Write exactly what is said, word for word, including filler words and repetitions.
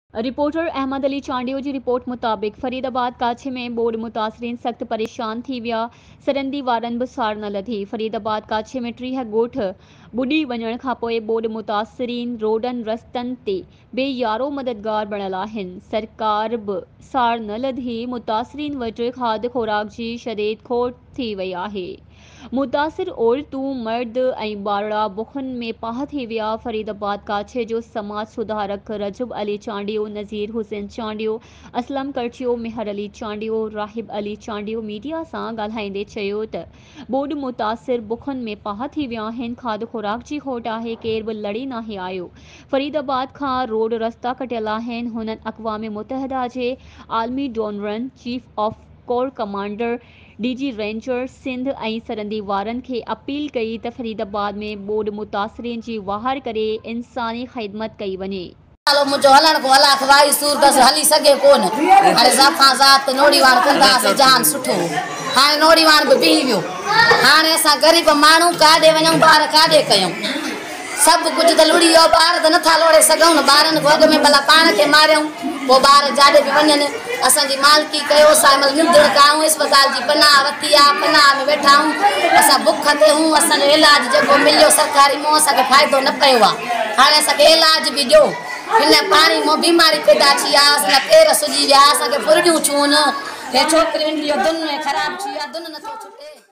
Reporter Ahmad Ali Chandio की report मुताबिक फरीदाबाद काछे में बोर्ड मुतासरीन सख्त परेशान थी विया। सरंदी वारन भी सार न लधी। फरीदाबाद काछे में टीह गोठ बुढ़ी वञण खां पोइ बोर्ड मुतासरीन रोडन रस्तन ते बेयारो मददगार बणियल आहिनि। सरकार भी सार न लधी। मुतासरीन वटि खाद खुराक की शदीद खोट थी वई आहे। मुतासिर औरतूं मर्द ऐं ॿारड़ा बुखन में पाह थी विया। फरीदाबाद काछे जो समाज सुधारक रजब अली चांडियो, नज़ीर हुसैन चांडियो, असलम करचियो, मेहर अली चांडियो, राहिब अली चांडियो मीडिया सां ॻाल्हाईंदे चयो त बोर्ड मुतासिर बुखन में पाह थी विया आहिनि। खाद खुराक जी खोट आहे। केर बि लड़ी नाहे आयो। फरीदाबाद खां रोड रस्ता कटियल आहिनि। हुननि अक़वाम मुतहदा जे आलमी डोनरनि, chief of corps commander, DG ranger Sindh ऐं सरंदी वारनि खे अपील कई त फरीदाबाद में बोर्ड मुतासरीन जी वाहर करे इंसानी ख़िदमत कई वञे। मुझो हलण को हला खवाई सूर बस हली सके कोन हाणे ज़ाफ़ा ज़ात नोड़ी वाण कंदासीं जान सुठो। हाणे नोड़ी वाण भी बिही वियो। हाणे असां ग़रीब माण्हू काॾे वञूं, ॿार काॾे कयूं। सभु कुझु त लुड़ी वियो। ॿार त नथा लोड़े सघूं न। ॿारनि को अॻ में भला पाण खे मारियूं, पोइ ॿार जाॾे बि वञनि। असांजी मालकी कयो। सामल निंदड़ काऊं इस्पताल जी पनाह वरिती आहे। पनाह में वेठा आहियूं। असां बुख ते हूं। असांजो इलाज जेको मिलियो सरकारी मां असांखे फ़ाइदो न पियो आहे। हाणे असांखे इलाज बि ॾियो। हिन पाणी मां बीमारी पैदा थी आहे। असांजा पेर सुजी विया। असांखे फुरड़ियूं छूनि। हे छोकिरियुनि जो दुन में ख़राब थी आहे। दुन नथो छुटे।